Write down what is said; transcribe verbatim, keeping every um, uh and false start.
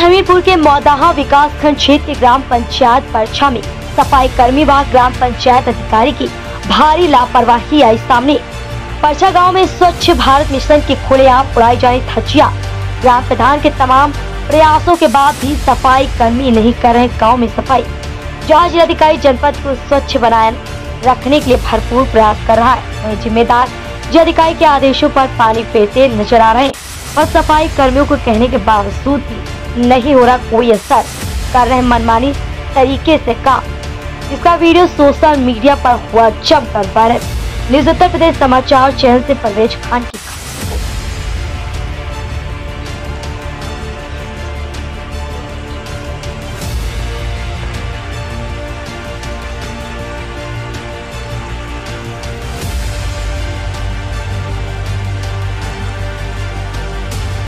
हमीरपुर के मौदाहा विकास खंड क्षेत्र के ग्राम पंचायत परछा में सफाई कर्मी व ग्राम पंचायत अधिकारी की भारी लापरवाही आई सामने। परछा गांव में स्वच्छ भारत मिशन की खुलेआम उड़ाई जाने धज्जियां। ग्राम प्रधान के तमाम प्रयासों के बाद भी सफाई कर्मी नहीं कर रहे गाँव में सफाई। जहाँ जिलाधिकारी जनपद को स्वच्छ बनाए रखने के लिए भरपूर प्रयास कर रहा है, वहीं जिम्मेदार जिलाधिकारी के आदेशों पर पानी फेरते नजर आ रहे हैं और सफाई कर्मियों को कहने के बावजूद भी नहीं हो रहा कोई असर, कर रहे मनमानी तरीके से काम। इसका वीडियो सोशल मीडिया पर हुआ जमकर वायरल। न्यूज उत्तर प्रदेश समाचार चैनल से परवेज खान की